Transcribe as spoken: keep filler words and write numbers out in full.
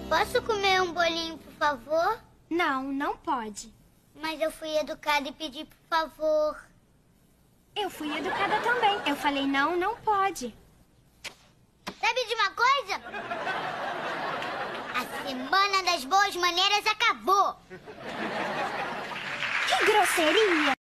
Posso comer um bolinho, por favor? Não, não pode. Mas eu fui educada e pedi por favor. Eu fui educada também. Eu falei não, não pode. Sabe de uma coisa? A semana das boas maneiras acabou. Que grosseria!